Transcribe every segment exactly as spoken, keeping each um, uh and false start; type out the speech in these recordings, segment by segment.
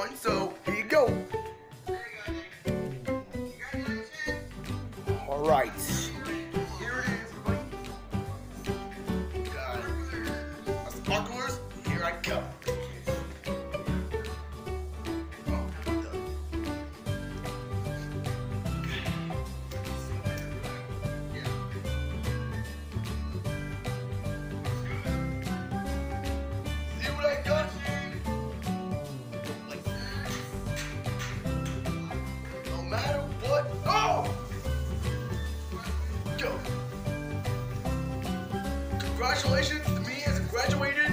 one, so here you go. All right. Here it is, everybody. Got my sparklers. Here I come. Congratulations to me as graduated.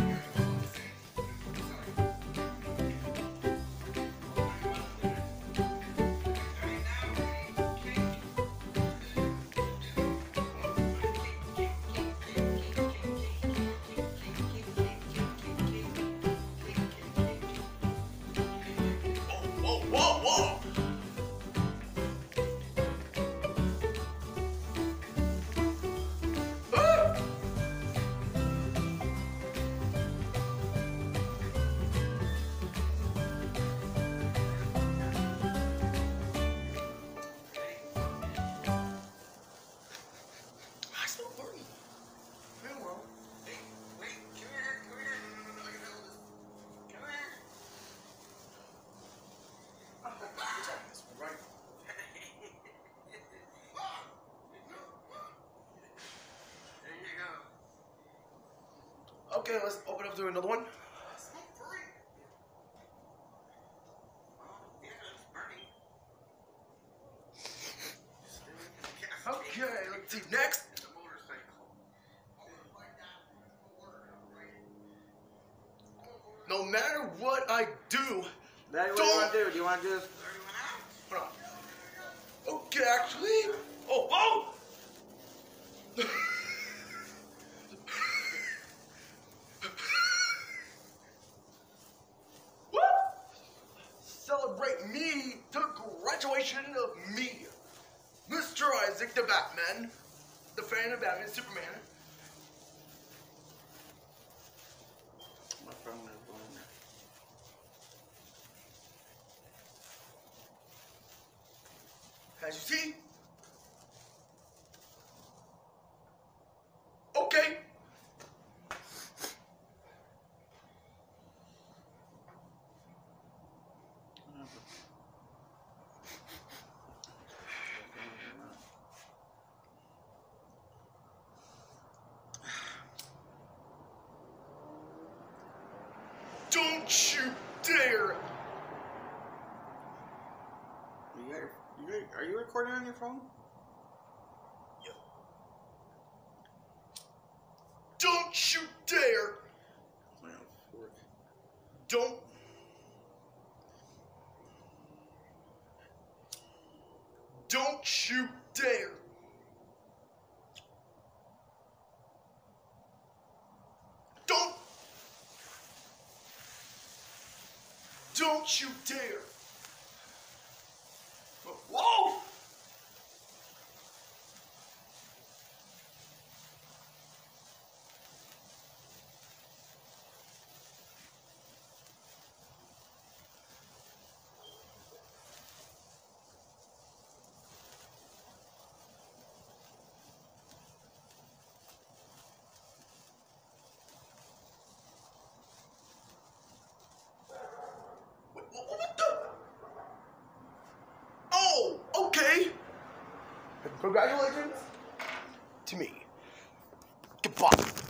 Whoa, whoa, whoa, whoa. Okay, let's open up to another one. Okay, let's see next. No matter what I do, Daddy, what do you want to do? Do you want to do this? Hold on. Okay, actually. Oh, oh! Celebrate me, the graduation of me, Mister Isaac the Batman, the fan of Batman, Superman. My phone is going. As you see, okay. Don't you dare! You got your, you got, are you recording on your phone? Yeah. Don't you dare! Don't. Don't you dare! Don't. Don't you dare! Whoa! What the? Oh, okay. Congratulations to me. Goodbye.